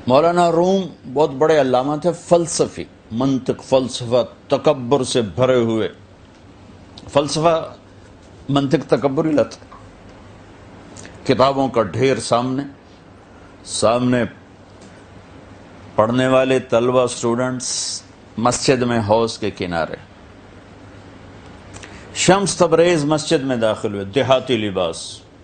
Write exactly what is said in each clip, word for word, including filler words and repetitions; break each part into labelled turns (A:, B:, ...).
A: مولانا روم بہت بڑے علامہ تھے، فلسفی، منطق، فلسفہ، تکبر سے بھرے ہوئے. فلسفہ منطق تکبر ہی لاتا. کتابوں کا ڈھیر سامنے سامنے پڑھنے والے طلبہ اسٹوڈنٹس مسجد میں حوض کے کنارے. شمس تبریز مسجد میں داخل ہوئے، دیہاتی لباس.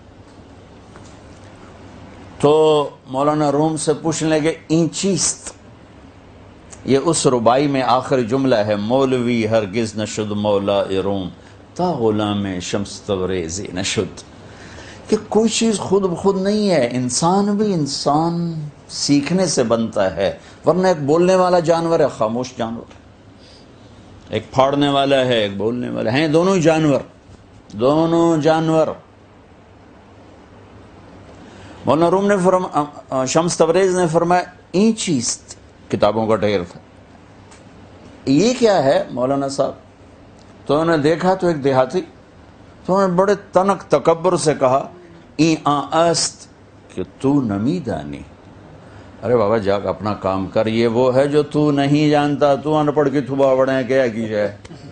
A: تو مولانا روم سے پوچھنے لگے این چیست؟ یہ اس ربائی میں آخری جملہ ہے، مولوی ہرگز نشد مولا روم تا غلام شمس تبریزی نشد. کہ کوئی چیز خود بخود نہیں ہے، انسان بھی انسان سیکھنے سے بنتا ہے. ورنہ ایک بولنے والا جانور ہے، خاموش جانور، ایک پھاڑنے والا ہے، ایک بولنے والا ہے، دونوں ہی جانور، دونوں جانور. مولانا روم نے فرمایا، شمس تبریز نے فرمایا این چیز، کتابوں کا ڈھیر تھا. یہ کیا ہے مولانا صاحب؟ تو انہوں نے دیکھا تو ایک دیہاتی، تو انہوں نے بڑے تنک تکبر سے کہا ای آن است کہ تو نمی دانی. ارے بابا جا اپنا کام کر، یہ وہ ہے جو تو نہیں جانتا، تو ان پڑھ کے تھبا بڑھے کیا کی جائے.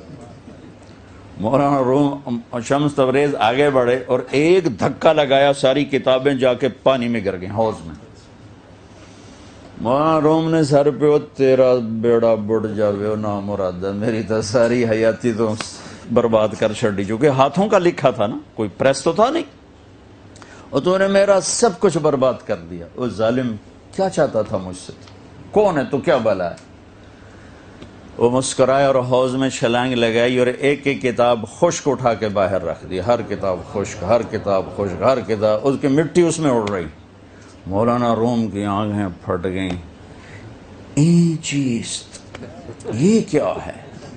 A: مولانا روم شمس تبریز آگے بڑھے اور ایک دھکا لگایا، ساری کتابیں جا کے پانی میں گر گئیں، حوض میں. مولانا روم نے سر پہ، تیرا بیڑا بڑھ جاوے نا مراد، میری تو ساری حیاتی تو برباد کر چھڑی، چونکہ ہاتھوں کا لکھا تھا نا، کوئی پریس تو تھا نہیں، اور تو نے میرا سب کچھ برباد کر دیا. وہ ظالم کیا چاہتا تھا مجھ سے؟ کون ہے تو، کیا بلا ہے؟ وہ مسکرائے اور حوض میں چھلانگ لگائی اور ایک ایک کتاب خشک اٹھا کے باہر رکھ دی. ہر کتاب خشک، ہر کتاب خشک، ہر کتاب، اس کی مٹی اس میں اڑ رہی. مولانا روم کی آنکھیں پھٹ گئیں. این چیز، یہ کیا ہے؟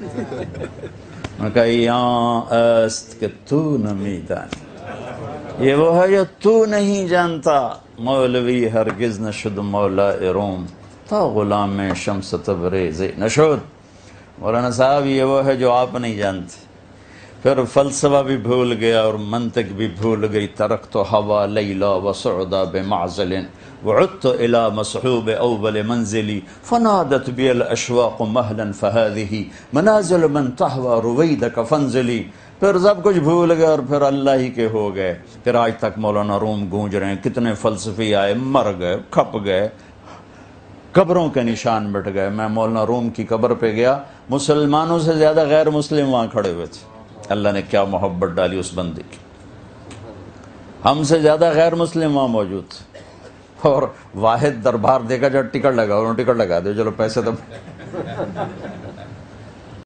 A: میں کہا یہاں است کہ تو نمی دانی، یہ وہ ہے جو تو نہیں جانتا. مولوی ہرگز نشد مولا روم تا غلام شمس تبریز نشد. مولانا صاحب یہ وہ ہے جو آپ نہیں جانتے. پھر فلسفہ بھی بھول گیا اور منطق بھی بھول گئی. ترکت ہوا لیلا وسعدا بمعزل وعدت الى مصحوب اول منزلی فنادت بی الاشواق مہلا فهذه منازل من تحوى رویدک فانزلی. پھر سب کچھ بھول گئے اور پھر اللہ ہی کے ہو گئے. پھر آج تک مولانا روم گونج رہے ہیں. کتنے فلسفی آئے، مر گئے، کھپ گئے، قبروں کے نشان مٹ گئے. میں مولانا روم کی قبر پہ گیا، مسلمانوں سے زیادہ غیر مسلم وہاں کھڑے ہوئے تھے. اللہ نے کیا محبت ڈالی اس بندے کی، ہم سے زیادہ غیر مسلم وہاں موجود تھے. اور واحد دربار دیکھا جب ٹکٹ لگا، انہوں نے ٹکٹ لگا دے، چلو پیسے تو